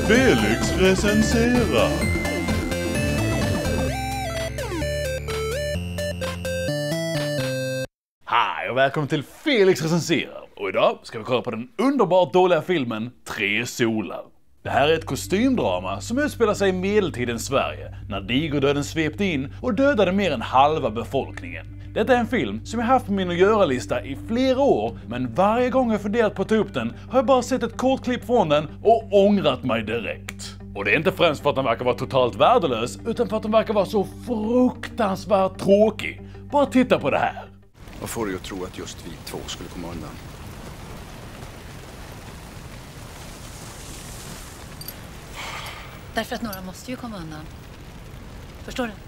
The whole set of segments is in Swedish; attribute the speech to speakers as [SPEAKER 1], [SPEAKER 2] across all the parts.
[SPEAKER 1] Felix recenserar. Hej och välkommen till Felix recenserar. Och idag ska vi kolla på den underbart dåliga filmen Tre solar. Det här är ett kostymdrama som utspelar sig i medeltidens Sverige när digerdöden svepte in och dödade mer än halva befolkningen. Detta är en film som jag haft på min att göra-lista i flera år, men varje gång jag funderat på att ta upp den har jag bara sett ett kort klipp från den och ångrat mig direkt. Och det är inte främst för att den verkar vara totalt värdelös, utan för att den verkar vara så fruktansvärt tråkig. Bara titta på det här.
[SPEAKER 2] Vad får du att tro att just vi två skulle komma undan?
[SPEAKER 3] Därför att några måste ju komma undan. Förstår du?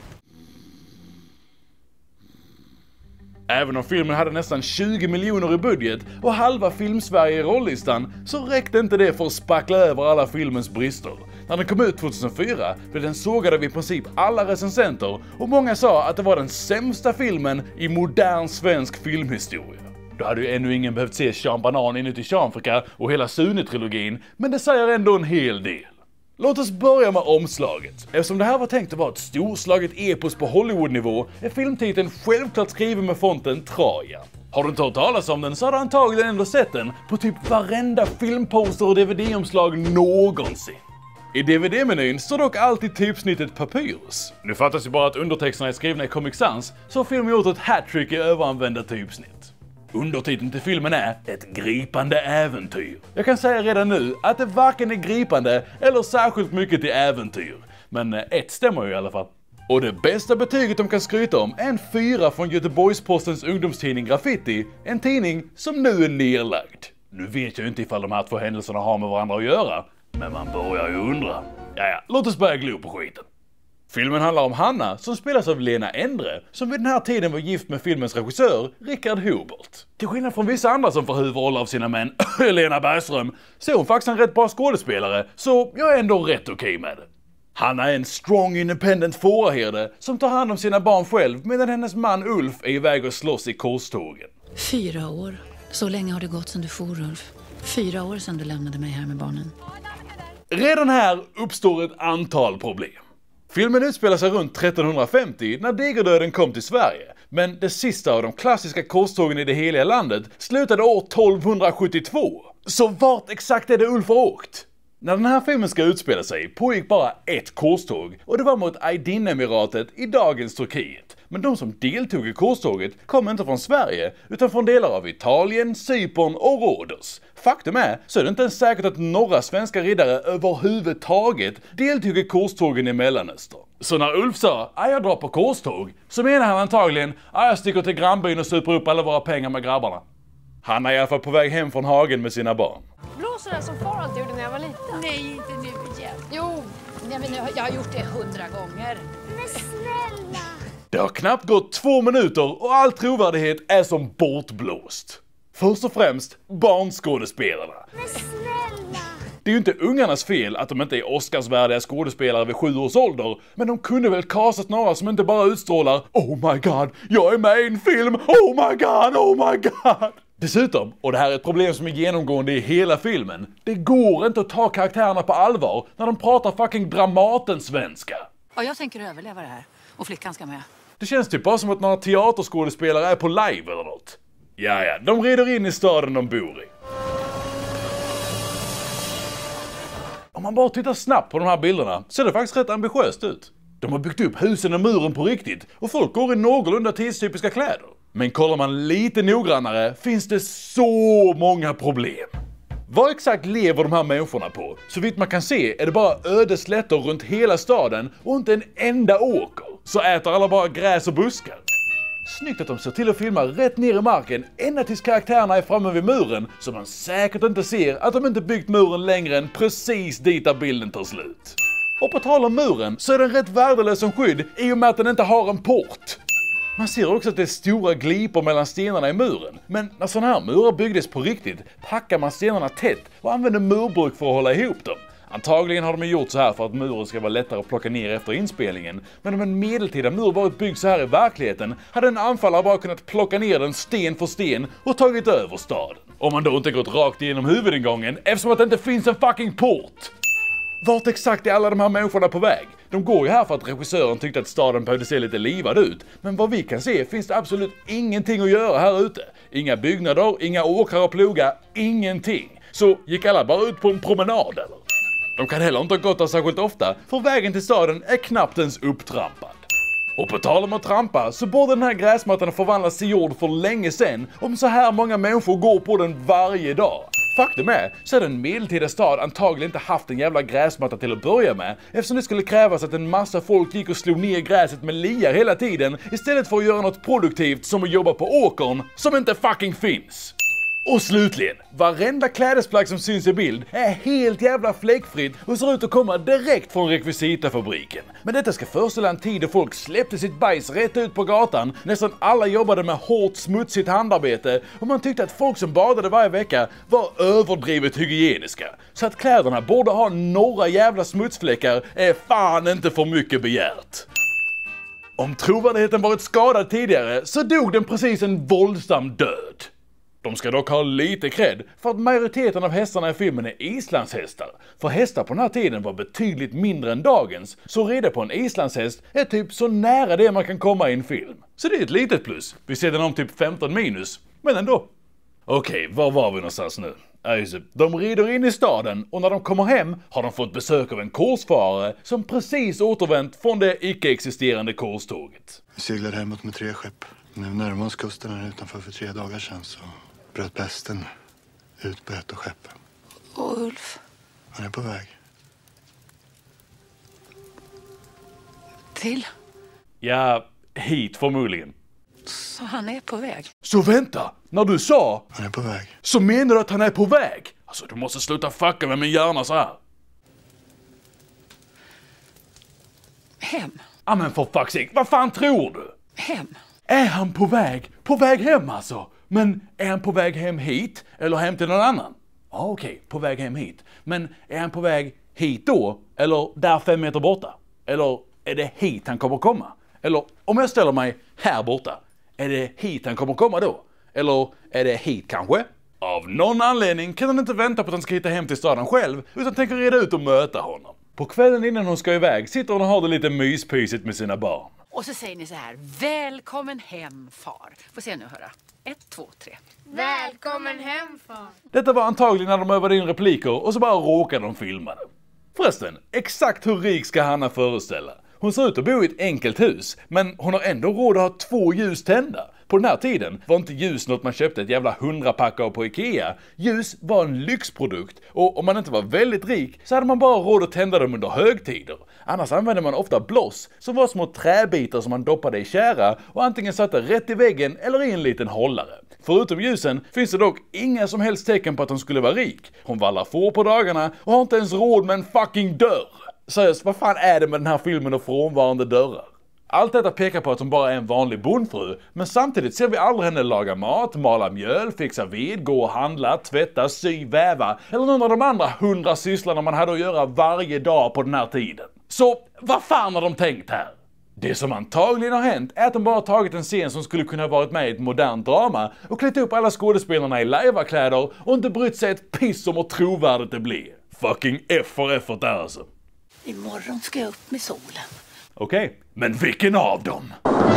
[SPEAKER 1] Även om filmen hade nästan 20 miljoner i budget och halva Filmsverige i rollistan, så räckte inte det för att spackla över alla filmens brister. När den kom ut 2004 blev den sågad av i princip alla recensenter och många sa att det var den sämsta filmen i modern svensk filmhistoria. Då hade ju ännu ingen behövt se Sean Banan inuti Seanfrika och hela Sune-trilogin, men det säger ändå en hel del. Låt oss börja med omslaget. Eftersom det här var tänkt att vara ett storslaget epos på Hollywood-nivå är filmtiteln självklart skriven med fonten Trajan. Har du inte hört talas om den så har du antagligen ändå sett den på typ varenda filmposter och DVD-omslag någonsin. I DVD-menyn står dock alltid typsnittet Papyrus. Nu fattas ju bara att undertexterna är skrivna i Comic Sans, så har filmen gjort ett hattrick i överanvända typsnitt. Undertiteln till filmen är Ett gripande äventyr. Jag kan säga redan nu att det varken är gripande eller särskilt mycket till äventyr. Men ett stämmer ju i alla fall. Och det bästa betyget de kan skryta om är en 4 från Göteborgs-Postens ungdomstidning Graffiti, en tidning som nu är nedlagd. Nu vet jag inte ifall de här två händelserna har med varandra att göra, men man börjar ju undra. Ja, låt oss börja glo på skiten. Filmen handlar om Hanna som spelas av Lena Endre, som vid den här tiden var gift med filmens regissör Richard Hubert. Till skillnad från vissa andra som får huvudroller av sina män, Lena Bergström, så är hon faktiskt en rätt bra skådespelare, så jag är ändå rätt okej med det. Hanna är en strong independent fåraherde som tar hand om sina barn själv medan hennes man Ulf är iväg och slåss i korstågen.
[SPEAKER 3] 4 år. Så länge har det gått sedan du for, Ulf. 4 år sedan du lämnade mig här med barnen.
[SPEAKER 1] Redan här uppstår ett antal problem. Filmen utspelar sig runt 1350 när digerdöden kom till Sverige, men det sista av de klassiska korstågen i det heliga landet slutade år 1272. Så vart exakt är det Ulf har åkt? När den här filmen ska utspela sig pågick bara ett korståg och det var mot Aydin-emiratet i dagens Turkiet. Men de som deltog i korståget kom inte från Sverige utan från delar av Italien, Cypern och Rhodos. Faktum är så är det inte ens säkert att några svenska riddare överhuvudtaget deltog i korstågen i Mellanöstern. Så när Ulf sa jag drar på korståg så menar han antagligen jag sticker till grannbyn och super upp alla våra pengar med grabbarna. Han är i alla fall på väg hem från hagen med sina barn.
[SPEAKER 4] Blåser det som far alltid gjorde när jag var liten?
[SPEAKER 5] Nej, inte nu igen.
[SPEAKER 4] Jo, nej, men jag har gjort det 100 gånger.
[SPEAKER 5] Men snälla!
[SPEAKER 1] Det har knappt gått 2 minuter och all trovärdighet är som bortblåst. Först och främst barnskådespelarna.
[SPEAKER 5] Men snälla!
[SPEAKER 1] Det är ju inte ungarnas fel att de inte är Oscarsvärdiga skådespelare vid 7 års ålder, men de kunde väl castat några som inte bara utstrålar Oh my god, jag är med i en film, oh my god! Dessutom, och det här är ett problem som är genomgående i hela filmen, det går inte att ta karaktärerna på allvar när de pratar fucking Dramaten-svenska.
[SPEAKER 3] Ja, jag tänker överleva det här. Och flickan ska med.
[SPEAKER 1] Det känns typ bara som att några teaterskådespelare är på live eller något. Ja, de rider in i staden de bor i. Om man bara tittar snabbt på de här bilderna ser det faktiskt rätt ambitiöst ut. De har byggt upp husen och muren på riktigt och folk går i någorlunda tidstypiska kläder. Men kollar man lite noggrannare finns det så många problem. Vad exakt lever de här människorna på? Så vitt man kan se är det bara öde slätter runt hela staden och inte en enda åker. Så äter alla bara gräs och buskar. Snyggt att de ser till att filma rätt ner i marken ända tills karaktärerna är framme vid muren så man säkert inte ser att de inte byggt muren längre än precis dit där bilden tar slut. Och på tal om muren så är den rätt värdelös som skydd i och med att den inte har en port. Man ser också att det är stora glipor mellan stenarna i muren. Men när sådana här murar byggdes på riktigt packar man stenarna tätt och använder murbruk för att hålla ihop dem. Antagligen har de gjort så här för att muren ska vara lättare att plocka ner efter inspelningen. Men om en medeltida mur varit byggd så här i verkligheten hade en anfallare bara kunnat plocka ner den sten för sten och tagit över staden. Om man då inte gått rakt igenom huvudingången eftersom att det inte finns en fucking port. Vart exakt är alla de här människorna på väg? De går ju här för att regissören tyckte att staden behövde se lite livad ut. Men vad vi kan se finns det absolut ingenting att göra här ute. Inga byggnader, inga åkrar att ploga, ingenting. Så gick alla bara ut på en promenad eller? De kan heller inte ha gått där särskilt ofta, för vägen till staden är knappt ens upptrampad. Och på tal om att trampa så borde den här gräsmattan förvandlas till jord för länge sedan om så här många människor går på den varje dag. Faktum är så hade en medeltida stad antagligen inte haft en jävla gräsmatta till att börja med, eftersom det skulle krävas att en massa folk gick och slog ner gräset med liar hela tiden istället för att göra något produktivt som att jobba på åkern som inte fucking finns. Och slutligen, varenda klädesplagg som syns i bild är helt jävla fläckfritt och ser ut att komma direkt från rekvisitafabriken. Men detta ska föreställa en tid då folk släppte sitt bajs rätt ut på gatan, nästan alla jobbade med hårt smutsigt handarbete och man tyckte att folk som badade varje vecka var överdrivet hygieniska. Så att kläderna borde ha några jävla smutsfläckar är fan inte för mycket begärt. Om trovärdigheten varit skadad tidigare så dog den precis en våldsam död. De ska dock ha lite cred för att majoriteten av hästarna i filmen är islandshästar. För hästar på den här tiden var betydligt mindre än dagens, så rida på en islandshäst är typ så nära det man kan komma i en film. Så det är ett litet plus. Vi ser den om typ 15 minus, men ändå. Okej, var var vi någonstans nu? De rider in i staden och när de kommer hem har de fått besök av en korsfarare som precis återvänt från det icke-existerande korståget.
[SPEAKER 6] Vi seglade hemåt med 3 skepp. Nu närmar oss kusten här utanför för 3 dagar sedan så bröt pesten ut på ett av skeppen.
[SPEAKER 3] Och Ulf?
[SPEAKER 6] Han är på väg.
[SPEAKER 3] Till?
[SPEAKER 1] Ja, hit förmodligen.
[SPEAKER 3] Så han är på väg?
[SPEAKER 1] Så vänta, när du sa
[SPEAKER 6] Han är på väg.
[SPEAKER 1] så menar du att han är på väg? Alltså du måste sluta fucka med min hjärna så här.
[SPEAKER 3] Hem?
[SPEAKER 1] Ja men för fuck's sake, vad fan tror du?
[SPEAKER 3] Hem?
[SPEAKER 1] Är han på väg? På väg hem alltså? Men är han på väg hem hit? Eller hem till någon annan? Ja okej, på väg hem hit. Men är han på väg hit då? Eller där 5 meter borta? Eller är det hit han kommer komma? Eller om jag ställer mig här borta, är det hit han kommer komma då? Eller är det hit kanske? Av någon anledning kan hon inte vänta på att han ska hitta hem till staden själv, utan tänker reda ut och möta honom. På kvällen innan hon ska iväg sitter hon och har det lite myspysigt med sina barn.
[SPEAKER 7] Och så säger ni så här: välkommen hem far. Får se nu höra. 1, 2, 3.
[SPEAKER 5] Välkommen hem, far.
[SPEAKER 1] Detta var antagligen när de övade in repliker och så bara råkade de filma det. Förresten, exakt hur rik ska Hanna föreställa? Hon ser ut att bo i ett enkelt hus, men hon har ändå råd att ha 2 ljus tända. På den här tiden var inte ljus något man köpte ett jävla 100-pack av på Ikea. Ljus var en lyxprodukt och om man inte var väldigt rik så hade man bara råd att tända dem under högtider. Annars använde man ofta bloss som var små träbitar som man doppade i kära och antingen satte rätt i väggen eller i en liten hållare. Förutom ljusen finns det dock inga som helst tecken på att hon skulle vara rik. Hon vallar får på dagarna och har inte ens råd med en fucking dörr. Seriöst, vad fan är det med den här filmen och frånvarande dörrar? Allt detta pekar på att hon bara är en vanlig bondfru, men samtidigt ser vi aldrig henne laga mat, mala mjöl, fixa ved, gå och handla, tvätta, sy, väva eller någon av de andra 100 sysslarna man hade att göra varje dag på den här tiden. Så vad fan har de tänkt här? Det som antagligen har hänt är att de bara tagit en scen som skulle kunna varit med i ett modernt drama och klätt upp alla skådespelarna i lajvakläder och inte brytt sig ett piss om hur trovärdigt det blir. Fucking F för effort där alltså.
[SPEAKER 3] Imorgon ska jag upp med solen.
[SPEAKER 1] Okej, men vilken av dem?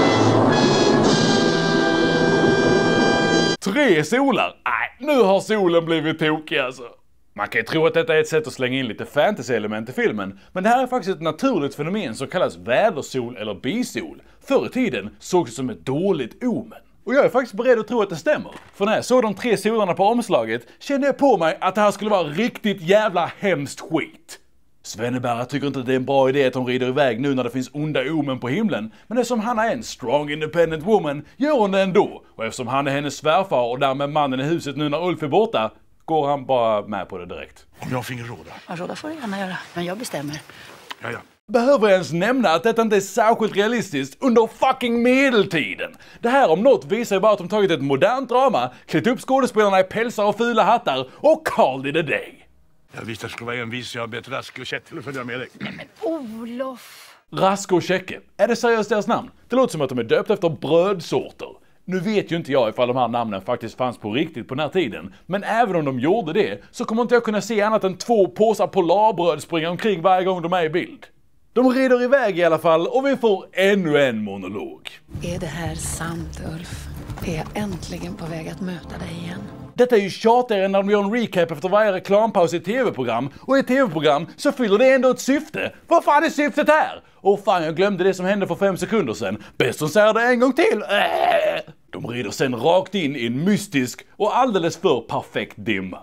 [SPEAKER 1] 3 solar? Nej, nu har solen blivit tokig alltså. Man kan ju tro att detta är ett sätt att slänga in lite fantasy-element i filmen, men det här är faktiskt ett naturligt fenomen som kallas vädersol eller bisol. Förr i tiden sågs det som ett dåligt omen. Och jag är faktiskt beredd att tro att det stämmer. För när jag såg de 3 solarna på omslaget kände jag på mig att det här skulle vara riktigt jävla hemskt skit. Svenneberga tycker inte att det är en bra idé att hon rider iväg nu när det finns onda omen på himlen, men eftersom han är en strong independent woman gör hon det ändå. Och eftersom han är hennes svärfar och därmed mannen i huset nu när Ulf är borta, går han bara med på det direkt.
[SPEAKER 6] Om jag finge råda.
[SPEAKER 3] Ja, råda får du gärna göra, men jag bestämmer.
[SPEAKER 6] Ja.
[SPEAKER 1] Behöver jag ens nämna att detta inte är särskilt realistiskt under fucking medeltiden? Det här om något visar ju bara att de tagit ett modernt drama, klätt upp skådespelarna i pälsar och fula hattar och called it a day.
[SPEAKER 6] Jag visste att det skulle vara envis, så jag har bett Raske och Kjell att följa med dig.
[SPEAKER 5] Olof.
[SPEAKER 1] Raske och Käcke. Är det seriöst deras namn? Det låter som att de är döpt efter brödsorter. Nu vet ju inte jag ifall de här namnen faktiskt fanns på riktigt på den här tiden, men även om de gjorde det så kommer inte jag kunna se annat än 2 påsar Polarbröd springa omkring varje gång de är i bild. De rider iväg i alla fall och vi får ännu en monolog.
[SPEAKER 3] Är det här sant, Ulf? Är jag äntligen på väg att möta dig igen?
[SPEAKER 1] Detta är ju tjatigare när de gör en recap efter varje reklampaus i ett tv-program, och i ett tv-program så fyller det ändå ett syfte. Vad fan är syftet här? Och fan, jag glömde det som hände för 5 sekunder sedan. Bäst som säger det en gång till. De rider sen rakt in i en mystisk och alldeles för perfekt dimma.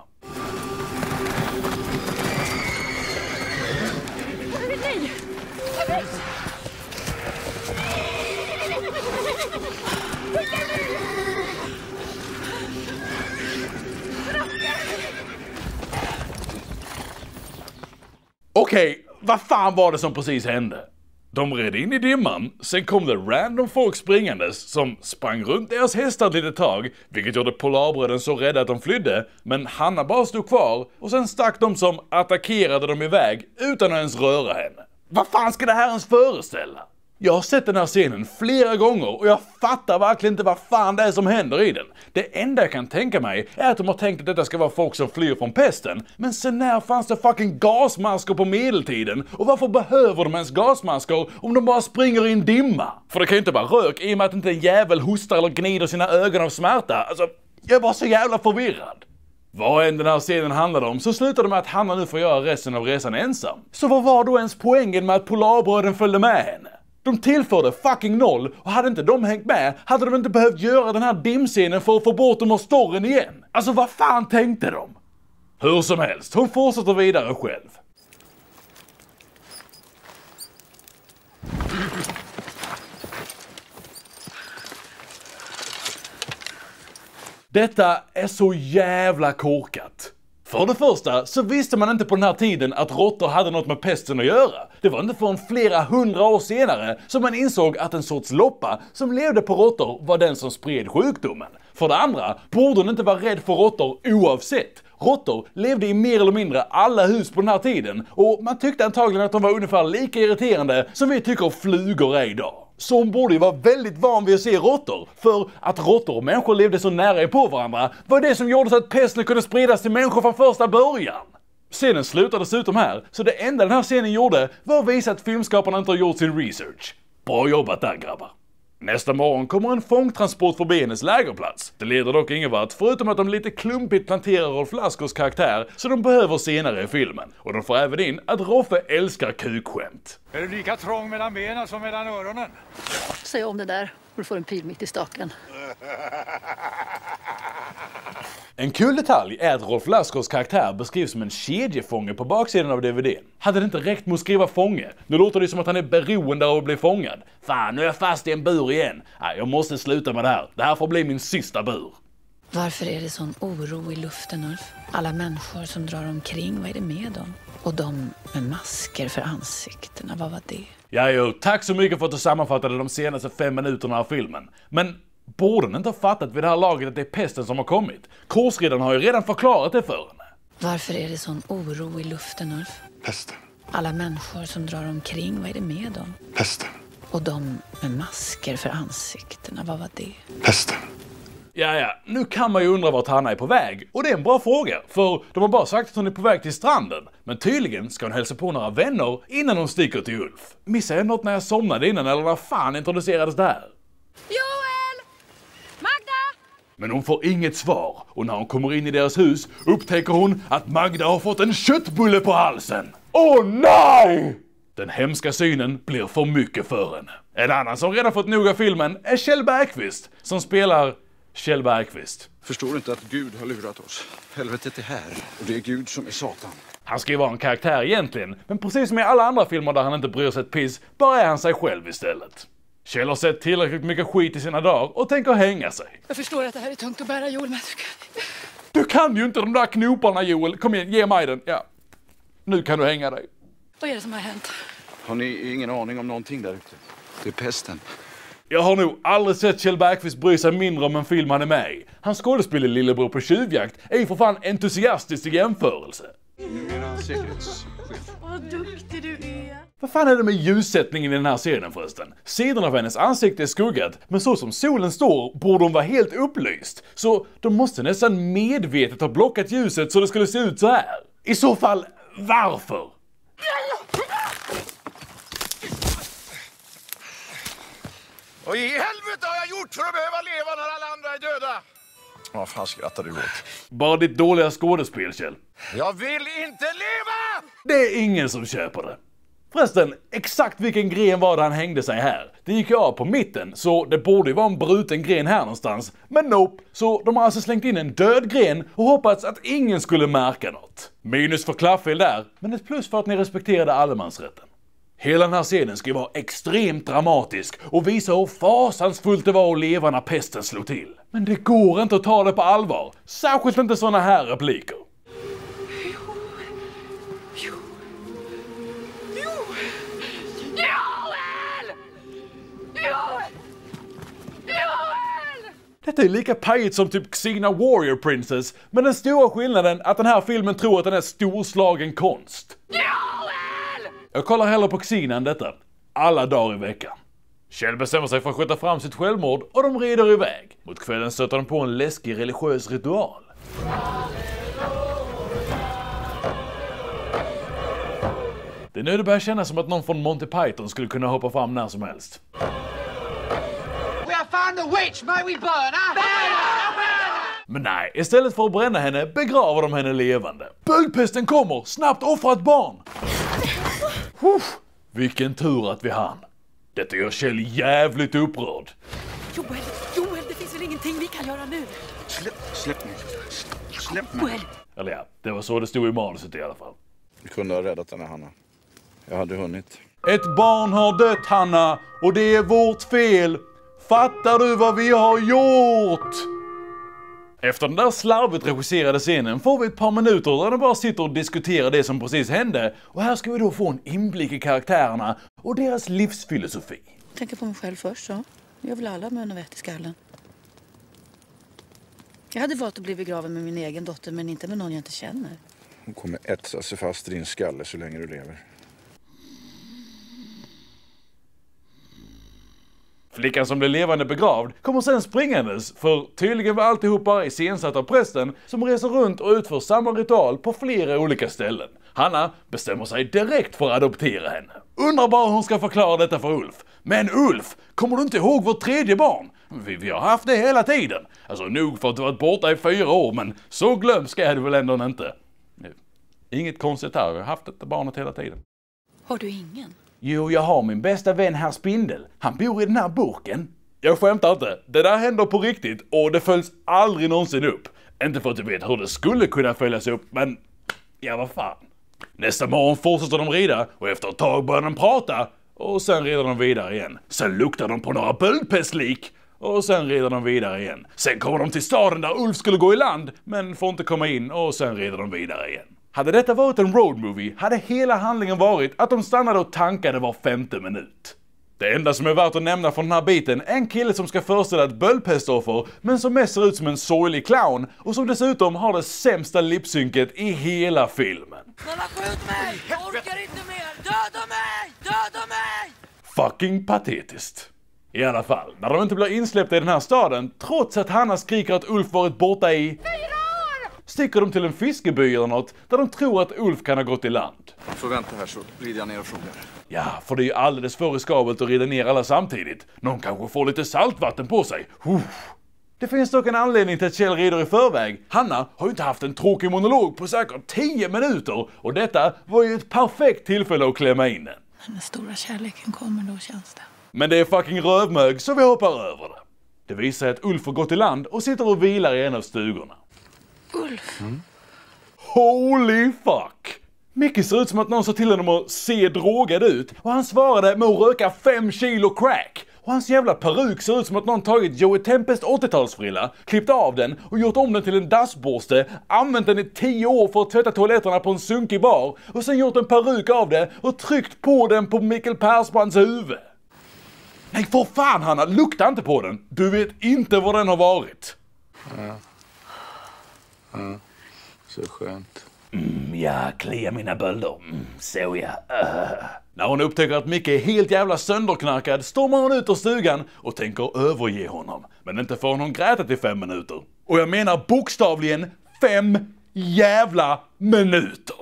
[SPEAKER 1] Okej, vad fan var det som precis hände? De red in i dimman, sen kom det random folk springandes som sprang runt deras hästar ett litet tag, vilket gjorde Polarbröden så rädda att de flydde, men Hanna bara stod kvar och sen stack de som attackerade dem iväg utan att ens röra henne. Vad fan ska det här ens föreställa? Jag har sett den här scenen flera gånger och jag fattar verkligen inte vad fan det är som händer i den. Det enda jag kan tänka mig är att de har tänkt att detta ska vara folk som flyr från pesten. Men sen när fanns det fucking gasmasker på medeltiden? Och varför behöver de ens gasmasker om de bara springer i en dimma? För det kan ju inte vara rök i och med att inte en jävel hostar eller gnider sina ögon av smärta. Alltså, jag var så jävla förvirrad. Vad än den här scenen handlade om så slutade med att Hanna nu får göra resten av resan ensam. Så vad var då ens poängen med att Polarbröden följde med henne? De tillförde fucking noll, och hade inte de hängt med hade de inte behövt göra den här dimscenen för att få bort dem ur storyn igen. Alltså vad fan tänkte de? Hur som helst, hon fortsätter vidare själv. Detta är så jävla korkat. För det första så visste man inte på den här tiden att råttor hade något med pesten att göra. Det var inte förrän flera 100 år senare som man insåg att en sorts loppa som levde på råttor var den som spred sjukdomen. För det andra borde hon inte vara rädd för råttor oavsett. Råttor levde i mer eller mindre alla hus på den här tiden och man tyckte antagligen att de var ungefär lika irriterande som vi tycker flugor är idag. Så hon borde ju vara väldigt van vid att se råttor, för att råttor och människor levde så nära på varandra var det som gjorde så att pesten kunde spridas till människor från första början. Scenen slutar dessutom här, så det enda den här scenen gjorde var att visa att filmskaparna inte har gjort sin research. Bra jobbat där, grabbar. Nästa morgon kommer en fångtransport förbi hennes lägerplats. Det leder dock ingen vart, förutom att de lite klumpigt planterar Rolf Lassgårds karaktär så de behöver senare i filmen. Och de får även in att Roffe älskar kukskämt.
[SPEAKER 8] Är du lika trång mellan benen som mellan öronen?
[SPEAKER 3] Säg om det där och du får en pil mitt i staken.
[SPEAKER 1] En kul detalj är att Rolf Lassgårds karaktär beskrivs som en kedjefånge på baksidan av DVDn. Hade det inte räckt med att skriva fånge? Nu låter det som att han är beroende av att bli fångad. Fan, nu är jag fast i en bur igen. Nej, jag måste sluta med det här. Det här får bli min sista bur.
[SPEAKER 3] Varför är det sån oro i luften, Ulf? Alla människor som drar omkring, vad är det med dem? Och de med masker för ansiktena, vad var det?
[SPEAKER 1] Ja, tack så mycket för att du sammanfattade de senaste 5 minuterna av filmen. Men borde ni inte ha fattat vid det här laget att det är pesten som har kommit? Korsriddaren har ju redan förklarat det för henne.
[SPEAKER 3] Varför är det sån oro i luften, Ulf?
[SPEAKER 6] Pesten.
[SPEAKER 3] Alla människor som drar omkring, vad är det med dem?
[SPEAKER 6] Pesten.
[SPEAKER 3] Och de med masker för ansiktena, vad var det?
[SPEAKER 6] Pesten.
[SPEAKER 1] Ja, nu kan man ju undra vart Hanna är på väg. Och det är en bra fråga, för de har bara sagt att hon är på väg till stranden. Men tydligen ska hon hälsa på några vänner innan hon sticker till Ulf. Missade jag något när jag somnade innan, eller när fan introducerades det här?
[SPEAKER 5] Joel! Magda!
[SPEAKER 1] Men hon får inget svar, och när hon kommer in i deras hus upptäcker hon att Magda har fått en köttbulle på halsen. Åh nej! Den hemska synen blir för mycket för henne. En annan som redan fått nog av filmen är Kjell Bergqvist, som spelar Kjell Bergqvist.
[SPEAKER 2] Förstår du inte att Gud har lurat oss? Helvetet är här och det är Gud som är Satan.
[SPEAKER 1] Han ska ju vara en karaktär egentligen, men precis som i alla andra filmer där han inte bryr sig ett piss, bara är han sig själv istället. Kjell har sett tillräckligt mycket skit i sina dagar och tänker hänga sig.
[SPEAKER 3] Jag förstår att det här är tungt att bära, Joel, men
[SPEAKER 1] Du kan ju inte de där knoparna, Joel. Kom igen, ge mig den. Ja. Nu kan du hänga dig.
[SPEAKER 3] vad är det som har hänt?
[SPEAKER 2] Har ni ingen aning om någonting där ute? Det är pesten.
[SPEAKER 1] Jag har nog aldrig sett Kjell Bergqvist bry sig mindre om en film han är med i. Hans skådespel i Lillebror på tjuvjakt är ju för fan entusiastiskt i jämförelse.
[SPEAKER 2] Numera säkerhetschef.
[SPEAKER 5] Vad duktig du är.
[SPEAKER 1] Vad fan är det med ljussättningen i den här scenen förresten? Sidorna av hennes ansikte är skuggat, men så som solen står borde hon vara helt upplyst. Så de måste nästan medvetet ha blockat ljuset så det skulle se ut så här. I så fall, varför?
[SPEAKER 2] Vad i helvete har jag gjort för att behöva leva när alla andra är döda? Vad fan skrattar du åt?
[SPEAKER 1] Bara ditt dåliga skådespel, Kjell.
[SPEAKER 2] Jag vill inte leva!
[SPEAKER 1] Det är ingen som köper det. Förresten, exakt vilken gren var det han hängde sig här? Det gick ju av på mitten, så det borde ju vara en bruten gren här någonstans. Men nope, så de har alltså slängt in en död gren och hoppats att ingen skulle märka något. Minus för klaffel där, men ett plus för att ni respekterade allemansrätten. Hela den här scenen ska ju vara extremt dramatisk och visa hur fasansfullt det var att leva när pesten slog till. Men det går inte att ta det på allvar, särskilt inte såna här repliker. Detta är lika pajigt som typ Xena Warrior Princess, men den stora skillnaden är att den här filmen tror att den är storslagen konst. Jag kollar hellre på Xena än detta, alla dagar i veckan. Kjell bestämmer sig för att skjuta fram sitt självmord och de rider iväg. Mot kvällen stöter de på en läskig religiös ritual. Det är nu det börjar kännas som att någon från Monty Python skulle kunna hoppa fram när som helst.
[SPEAKER 9] We have found the witch, may we burn her?
[SPEAKER 1] Men nej, istället för att bränna henne begraver de henne levande. Böldpesten kommer, snabbt offra ett barn! Vilken tur att vi hann. Detta gör Kjell jävligt upprörd.
[SPEAKER 7] Joel, det finns väl ingenting vi kan göra nu?
[SPEAKER 2] Släpp mig. Släpp mig.
[SPEAKER 7] Joel!
[SPEAKER 1] Eller ja, det var så det stod i manuset i alla fall.
[SPEAKER 2] Du kunde ha räddat henne, Hanna. Jag hade hunnit.
[SPEAKER 1] Ett barn har dött, Hanna, och det är vårt fel. Fattar du vad vi har gjort? Efter den där slarvigt regisserade scenen får vi ett par minuter där de bara sitter och diskuterar det som precis hände. Och här ska vi då få en inblick i karaktärerna och deras livsfilosofi.
[SPEAKER 3] Tänker på mig själv först, så. Jag vill alla med en vett i skallen. Jag hade valt att bli begraven med min egen dotter, men inte med någon jag inte känner.
[SPEAKER 2] Hon kommer etsa sig fast i din skalle så länge du lever.
[SPEAKER 1] Flickan som blev levande begravd kommer sen springandes, för tydligen var alltihopa iscensatt av prästen som reser runt och utför samma ritual på flera olika ställen. Hanna bestämmer sig direkt för att adoptera henne. Undrar bara hur hon ska förklara detta för Ulf. Men Ulf, kommer du inte ihåg vårt tredje barn? Vi har haft det hela tiden. Alltså nog för att du varit borta i 4 år, men så glömska är du väl ändå inte. Inget konstigt här, vi har haft detta barnet hela tiden.
[SPEAKER 3] Har du ingen?
[SPEAKER 1] Jo, jag har min bästa vän Herr Spindel. Han bor i den här burken. Jag skämtar inte. Det där händer på riktigt och det följs aldrig någonsin upp. Inte för att du vet hur det skulle kunna följas upp, men ja, vad fan. Nästa morgon fortsätter de rida och efter ett tag börjar de prata och sen rider de vidare igen. Sen luktar de på några böldpestlik och sen rider de vidare igen. Sen kommer de till staden där Ulf skulle gå i land men får inte komma in och sen rider de vidare igen. Hade detta varit en roadmovie hade hela handlingen varit att de stannade och tankade var 5:e minut. Det enda som är värt att nämna från den här biten är en kille som ska föreställa ett böldpestoffer men som mest ser ut som en sorglig clown och som dessutom har det sämsta lipsynket i hela filmen.
[SPEAKER 9] Snälla skjut mig! Jag orkar inte mer! Döda mig! Döda mig!
[SPEAKER 1] Fucking patetiskt. I alla fall, när de inte blir insläppta i den här staden, trots att Hanna skriker att Ulf varit borta i 4 år, sticker de till en fiskeby eller något där de tror att Ulf kan ha gått i land.
[SPEAKER 2] Du får vänta här så rider jag ner och frågar.
[SPEAKER 1] Ja, för det är ju alldeles för riskabelt att rida ner alla samtidigt. Någon kanske får lite saltvatten på sig. Det finns dock en anledning till att Kjell rider i förväg. Hanna har ju inte haft en tråkig monolog på säkert 10 minuter och detta var ju ett perfekt tillfälle att klämma in den.
[SPEAKER 3] Den stora kärleken kommer då, känns det.
[SPEAKER 1] Men det är fucking rövmög så vi hoppar över det. Det visar att Ulf har gått i land och sitter och vilar i en av stugorna.
[SPEAKER 3] Ulf?
[SPEAKER 1] Holy fuck! Micke ser ut som att någon sa till honom att se drogad ut och han svarade med att röka 5 kilo crack. Och hans jävla peruk ser ut som att någon tagit Joey Tempest 80-talsfrilla, klippt av den och gjort om den till en dassborste, använt den i 10 år för att tvätta toaletterna på en sunkig bar och sen gjort en peruk av det och tryckt på den på Mikael Persbrandts huvud. Nej, för fan Hanna, lukta inte på den. Du vet inte vad den har varit.
[SPEAKER 2] Ja. Så skönt.
[SPEAKER 1] Jag kliar mina bölder. Så ja. När hon upptäcker att Micke är helt jävla sönderknarkad stormar hon ut ur stugan och tänker överge honom. Men inte förrän hon grätat i 5 minuter. Och jag menar bokstavligen 5 jävla minuter.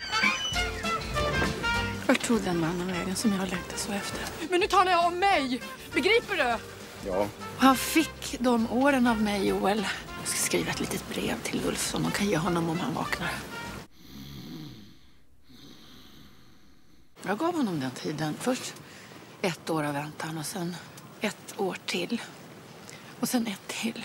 [SPEAKER 3] Vart tog den mannen vägen som jag längtar så efter?
[SPEAKER 4] Men nu talar jag om mig! Begriper du?
[SPEAKER 2] Ja.
[SPEAKER 3] Han fick de åren av mig, Joel. Jag ska skriva ett litet brev till Ulf som de kan ge honom om han vaknar. Jag gav honom den tiden. Först 1 år av väntan och sen 1 år till. Och sen 1 till.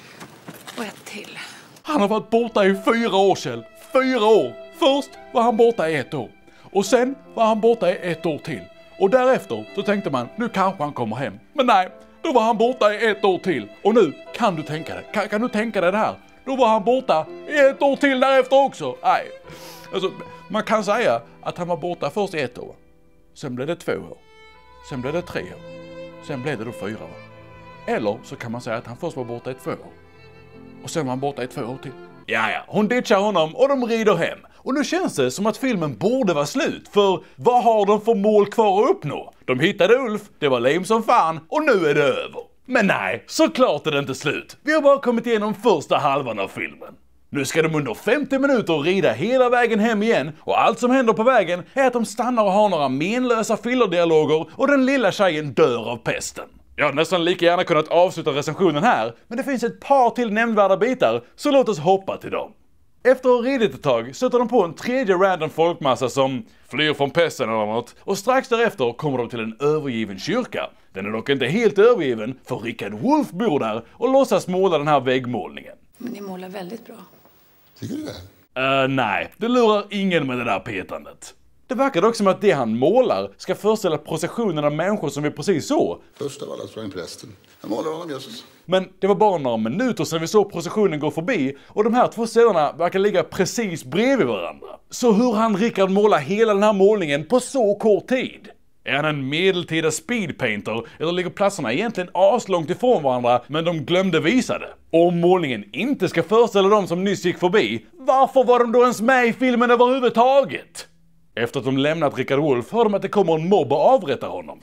[SPEAKER 3] Och 1 till.
[SPEAKER 1] Han har varit borta i 4 år, Kjell. 4 år! Först var han borta i 1 år. Och sen var han borta i 1 år till. Och därefter så tänkte man, nu kanske han kommer hem. Men nej, då var han borta i 1 år till. Och nu, kan du tänka dig? Kan du tänka dig det här? Då var han borta i 1 år till därefter också. Nej, alltså man kan säga att han var borta först i 1 år. Sen blev det 2 år. Sen blev det 3 år. Sen blev det då 4 år. Eller så kan man säga att han först var borta i 2 år. Och sen var han borta i 2 år till. Ja, hon ditchar honom och de rider hem. Och nu känns det som att filmen borde vara slut. För vad har de för mål kvar att uppnå? De hittade Ulf, det var lame som fan och nu är det över. Men nej, såklart är det inte slut. Vi har bara kommit igenom första halvan av filmen. Nu ska de under 50 minuter rida hela vägen hem igen och allt som händer på vägen är att de stannar och har några menlösa fillerdialoger och den lilla tjejen dör av pesten. Jag har nästan lika gärna kunnat avsluta recensionen här, men det finns ett par till nämnvärda bitar, så låt oss hoppa till dem. Efter att ha ridit ett tag stöter de på en tredje random folkmassa som flyr från pesten eller något, och strax därefter kommer de till en övergiven kyrka. Den är dock inte helt övergiven, för Richard Wolff bor där och låtsas måla den här väggmålningen.
[SPEAKER 3] Men ni målar väldigt bra.
[SPEAKER 6] Tycker du det?
[SPEAKER 1] Nej, det lurar ingen med det där petandet. Det verkar dock som att det han målar ska föreställa processionen av människor som vi precis såg.
[SPEAKER 6] Först av alla sprang prästen. Jag målar honom, Jesus.
[SPEAKER 1] Men det var bara några minuter sedan vi såg processionen gå förbi och de här 2 scenerna verkar ligga precis bredvid varandra. Så hur han Richard målar hela den här målningen på så kort tid? Är han en medeltida speedpainter eller ligger platserna egentligen aslångt ifrån varandra men de glömde visa det? Och om målningen inte ska föreställa dem som nyss gick förbi, varför var de då ens med i filmen överhuvudtaget? Efter att de lämnat Richard Wolff hör de att det kommer en mobb och avrättar honom.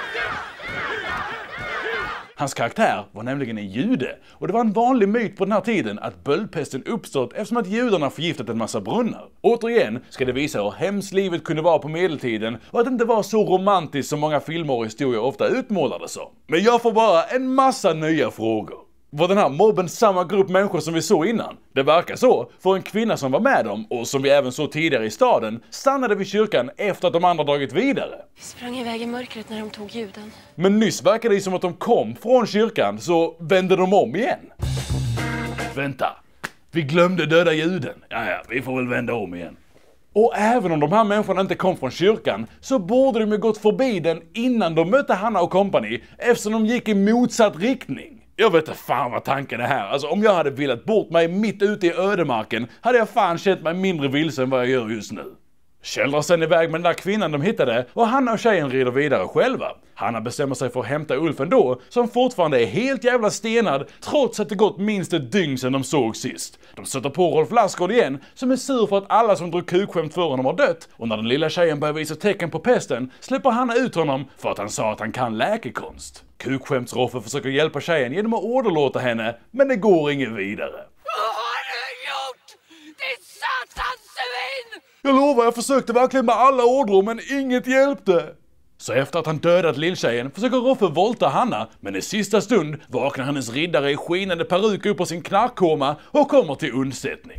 [SPEAKER 1] Hans karaktär var nämligen en jude och det var en vanlig myt på den här tiden att böldpesten uppstått eftersom att judarna förgiftat en massa brunnar. Återigen ska det visa hur hemskt livet kunde vara på medeltiden och att det inte var så romantiskt som många filmer och historier ofta utmålade som. Men jag får bara en massa nya frågor. Var den här mobben samma grupp människor som vi såg innan? Det verkar så, för en kvinna som var med dem, och som vi även såg tidigare i staden, stannade vid kyrkan efter att de andra dragit vidare.
[SPEAKER 5] Vi sprang iväg i mörkret när de tog juden.
[SPEAKER 1] Men nyss verkade det som att de kom från kyrkan, så vände de om igen. Vänta, vi glömde döda juden. Ja, vi får väl vända om igen. Och även om de här människorna inte kom från kyrkan så borde de ju gått förbi den innan de mötte Hanna och kompani, eftersom de gick i motsatt riktning. Jag vet inte fan vad tanken är här. Alltså om jag hade velat bort mig mitt ute i ödemarken hade jag fan känt mig mindre vilsen än vad jag gör just nu. Källrar sen iväg med den där kvinnan de hittade och Hanna och tjejen rider vidare själva. Hanna bestämmer sig för att hämta Ulf ändå, som fortfarande är helt jävla stenad trots att det gått minst ett dygn sedan de såg sist. De stöter på Rolf Lassgård igen, som är sur för att alla som drog kukskämt för honom har dött, och när den lilla tjejen börjar visa tecken på pesten släpper Hanna ut honom för att han sa att han kan läkekonst. Kukskämtsroffe försöker hjälpa tjejen genom att åderlåta henne, men det går inget vidare.
[SPEAKER 9] Vad har du gjort? Din satans svin!
[SPEAKER 1] Jag lovar, jag försökte verkligen med alla ådror men inget hjälpte. Så efter att han dödat lilltjejen försöker Roffe volta Hanna, men i sista stund vaknar hennes riddare i skinande peruk upp på sin knarkkoma och kommer till undsättning.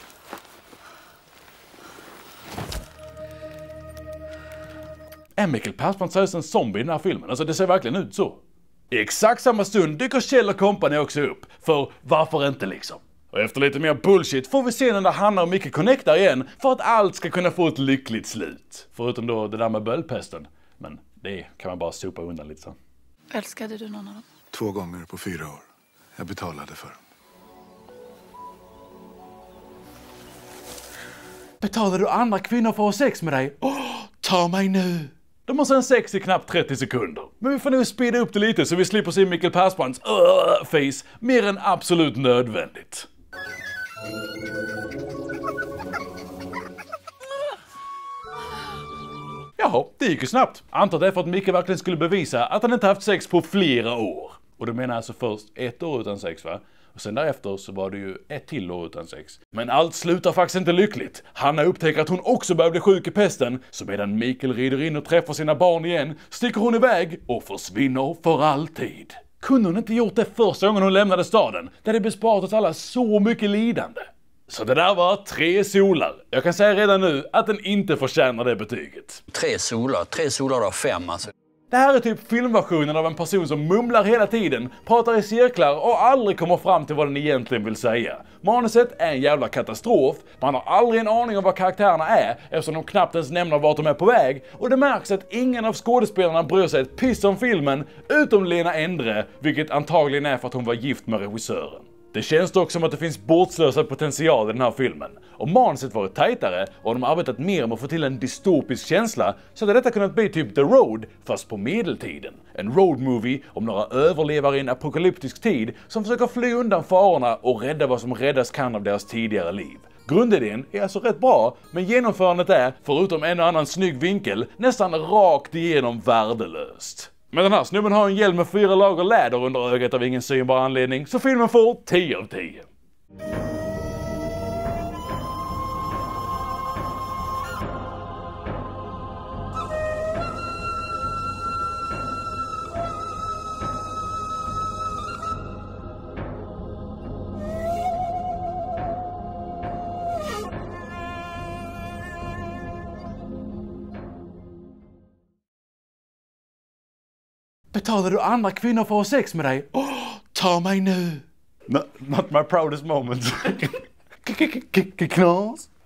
[SPEAKER 1] Är Mikael Persbrandt seriöst en zombie i den här filmen? Alltså det ser verkligen ut så. I exakt samma stund dyker Kjell och kompani också upp, för varför inte liksom? Och efter lite mer bullshit får vi se när Hanna och Micke connectar igen för att allt ska kunna få ett lyckligt slut. Förutom då det där med böldpesten. Men det kan man bara sopa undan lite så.
[SPEAKER 3] Älskade du någon av dem?
[SPEAKER 6] 2 gånger på 4 år. Jag betalade för dem.
[SPEAKER 1] Betalade du andra kvinnor för att ha sex med dig? Ta mig nu! De har sedan sex i knappt 30 sekunder. Men vi får nu speeda upp det lite så vi slipper se Mikael Persbrandts face mer än absolut nödvändigt. Jaha, det gick ju snabbt. Antar det är för att Micke verkligen skulle bevisa att han inte haft sex på flera år. Och då menar jag alltså först 1 år utan sex, va? Och sen därefter så var det ju 1 till år utan sex. Men allt slutar faktiskt inte lyckligt. Hanna upptäcker att hon också börjar bli sjuk i pesten, så medan Mikael rider in och träffar sina barn igen sticker hon iväg och försvinner för alltid. Kunde hon inte gjort det första gången hon lämnade staden? Det hade besparat oss alla så mycket lidande. Så det där var 3 solar. Jag kan säga redan nu att den inte förtjänar det betyget.
[SPEAKER 10] 3 solar av 5 alltså.
[SPEAKER 1] Det här är typ filmversionen av en person som mumlar hela tiden, pratar i cirklar och aldrig kommer fram till vad den egentligen vill säga. Manuset är en jävla katastrof, man har aldrig en aning om vad karaktärerna är eftersom de knappt ens nämner vart de är på väg, och det märks att ingen av skådespelarna bryr sig ett piss om filmen utom Lena Endre, vilket antagligen är för att hon var gift med regissören. Det känns dock som att det finns bortslösad potential i den här filmen. Om manuset varit tajtare och de arbetat mer med att få till en dystopisk känsla så hade detta kunnat bli typ The Road fast på medeltiden. En road movie om några överlevare i en apokalyptisk tid som försöker fly undan farorna och rädda vad som räddas kan av deras tidigare liv. Grundidén är alltså rätt bra, men genomförandet är, förutom en och annan snygg vinkel, nästan rakt igenom värdelöst. Men den här snubben har en hjälm med 4 lager läder under ögat av ingen synbar anledning, så filmen får 10 av 10. Betalar du andra kvinnor för att ha sex med dig? Ta mig nu! Not my proudest moment. Knas.